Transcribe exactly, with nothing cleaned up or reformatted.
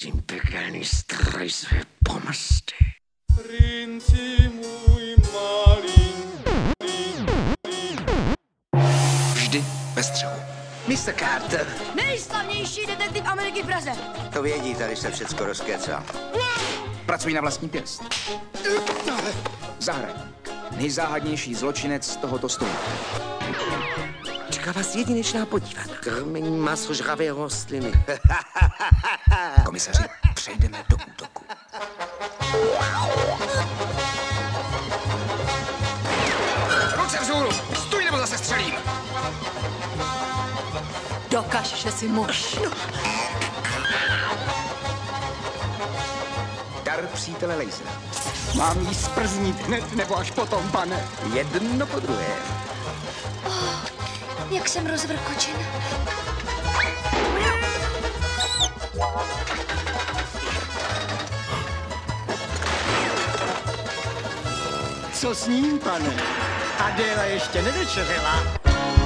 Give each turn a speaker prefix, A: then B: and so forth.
A: Prosím, pekelný stroj své pomsty.
B: Princi můj malý.
C: Vždy ve střehu.
A: mister Carter.
D: Nejslavnější detektiv Ameriky v Praze.
A: To vědí, tady se všecko rozkecá.
C: Pracují na vlastní pěst. Zahradník. Nejzáhadnější zločinec tohoto století.
A: Čeká vás jedinečná podívaná. Krmení masožravé rostliny.
C: Komisaři, přejdeme do útoku. Ruce vzhůru! Stůj, nebo zase střelím!
D: Dokaž, že jsi muž.
C: Dar přítele Lejzera.
E: Mám jí sprznít hned, nebo až potom, pane?
C: Jedno po druhé.
D: Oh, jak jsem rozvrkočen.
E: Co s ním, pane? Adela ještě nevečeřela.